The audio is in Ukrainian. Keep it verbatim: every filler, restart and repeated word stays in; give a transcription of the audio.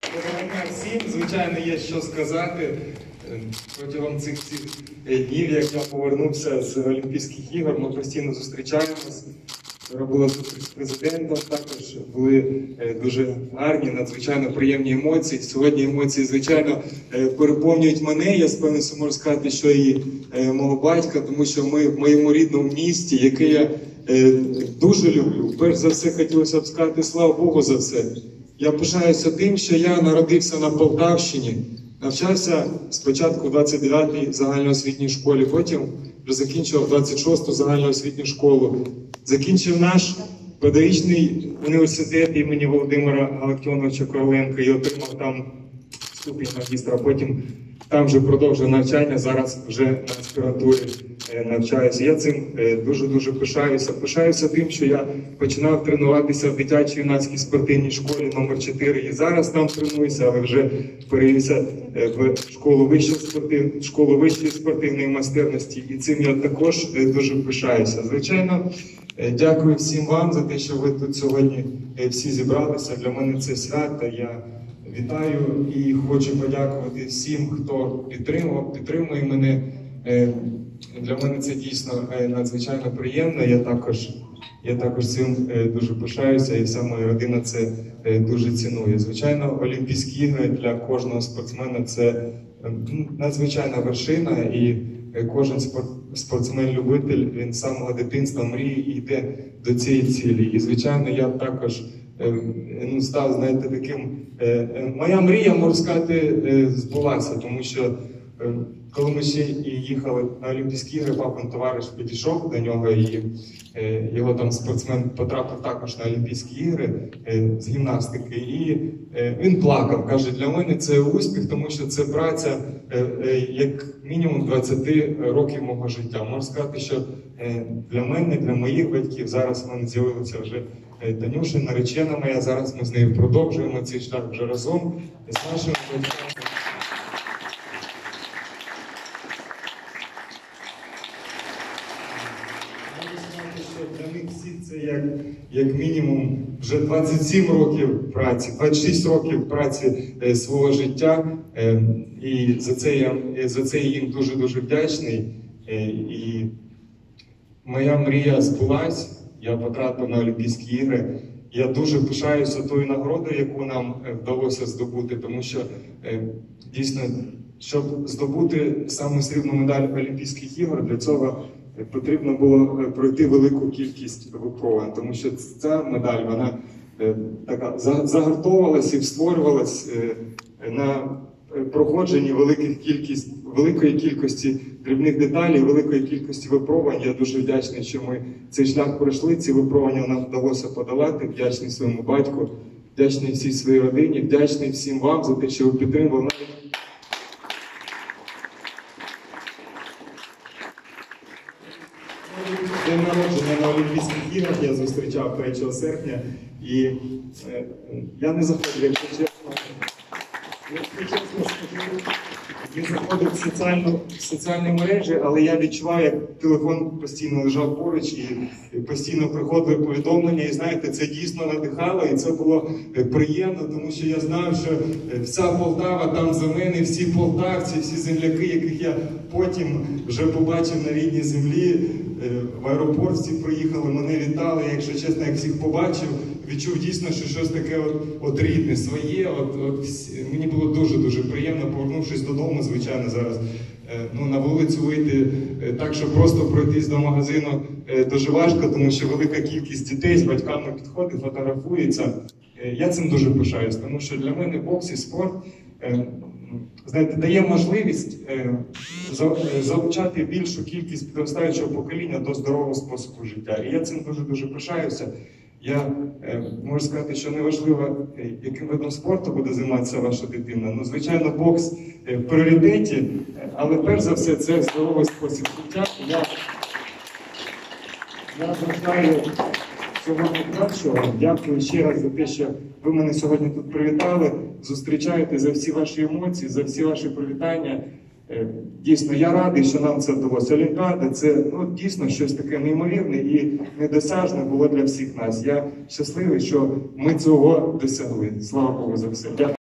Доброго дня всім. Звичайно, є що сказати. Протягом цих всіх днів, як я повернувся з Олімпійських ігор, ми постійно зустрічаємось. Вчора була зустріч з президентом, також були дуже гарні, надзвичайно приємні емоції. Сьогодні емоції, звичайно, переповнюють мене. Я впевнений, можу сказати, що і мого батька, тому що ми в моєму рідному місті, яке я дуже люблю. Перш за все, хотілося б сказати слава Богу за все. Я пишаюся тим, що я народився на Полтавщині, навчався спочатку в двадцять дев'ятій загальноосвітній школі, потім вже закінчив двадцять шосту загальноосвітню школу. Закінчив наш педагогічний університет імені Володимира Галактіоновича Короленка і отримав там ступінь магістра. Потім там вже продовжив навчання, зараз вже на аспірантурі навчаюся. Я цим дуже-дуже пишаюся. Пишаюся тим, що я починав тренуватися в дитячій юнацькій спортивній школі номер чотири і зараз там тренуюся, але вже перевівся в школу вищої, спортив... школу вищої спортивної майстерності, і цим я також дуже пишаюся. Звичайно, дякую всім вам за те, що ви тут сьогодні всі зібралися. Для мене це свято. Я вітаю і хочу подякувати всім, хто підтримував, підтримує мене. Для мене це дійсно надзвичайно приємно. Я також, я також цим дуже пишаюся, і вся моя родина це дуже цінує. Звичайно, Олімпійські ігри для кожного спортсмена – це надзвичайна вершина, і кожен спортсмен-любитель, він з самого дитинства мріє і йде до цієї цілі. І, звичайно, я також ну, став, знаєте, таким... Моя мрія, можу сказати, збулася, тому що коли ми ще їхали на Олімпійські ігри, папин товариш підійшов до нього, і його там спортсмен потрапив також на Олімпійські ігри з гімнастики. І він плакав, каже, для мене це успіх, тому що це праця як мінімум двадцять років мого життя. Можу сказати, що для мене, для моїх батьків, зараз в мене з'явилася вже Танюша, наречена моя, зараз ми з нею продовжуємо цей шлях вже разом з нашими батьками. Для них всі це як, як мінімум вже двадцять сім років праці, двадцять шість років праці е, свого життя, е, і за це я за це я їм дуже-дуже вдячний. Е, і моя мрія збулась, я потрапив на Олімпійські ігри. Я дуже пишаюся тою нагородою, яку нам вдалося здобути, тому що е, дійсно, щоб здобути саму срібну медаль Олімпійських ігор, для цього потрібно було пройти велику кількість випробувань, тому що ця медаль, вона така загартовувалася і створювалася на проходженні великих кількість, великої кількості дрібних деталей, великої кількості випробувань. Я дуже вдячний, що ми цей шлях пройшли, ці випробування нам вдалося подолати, вдячний своєму батьку, вдячний всій своїй родині, вдячний всім вам за те, що ви підтримували. День народження на Олімпійських іграх я зустрічав третього серпня, і е, я не заходив, якщо чесно, якщо чесно скажу, я заходив в, соціальну, в соціальні мережі, але я відчував, як телефон постійно лежав поруч, і, і постійно приходили повідомлення, і знаєте, це дійсно надихало, і це було приємно, тому що я знав, що вся Полтава там за мене, всі полтавці, всі земляки, яких я потім вже побачив на рідній землі, в аеропорт всі приїхали, мене вітали, якщо чесно, як всіх побачив, відчув дійсно, що щось таке от, от рідне, своє, от, от, мені було дуже-дуже приємно, повернувшись додому, звичайно, зараз ну, на вулицю вийти, так, що просто пройтись до магазину дуже важко, тому що велика кількість дітей з батьками підходить, фотографується. Я цим дуже пишаюсь, тому що для мене бокс і спорт, знаєте, дає можливість залучати більшу кількість підростаючого покоління до здорового способу життя. І я цим дуже-дуже пишаюся. Я можу сказати, що неважливо, яким видом спорту буде займатися ваша дитина. Ну, звичайно, бокс в пріоритеті, але перш за все це здоровий спосіб життя. Я, я бажаю всього найкращого. Дякую ще раз за те, що ви мене сьогодні тут привітали, зустрічаєте, за всі ваші емоції, за всі ваші привітання. Дійсно, я радий, що нам це вдалося. Олімпіада – це ну, дійсно щось таке неймовірне і недосяжне було для всіх нас. Я щасливий, що ми цього досягли. Слава Богу за все. Дякую.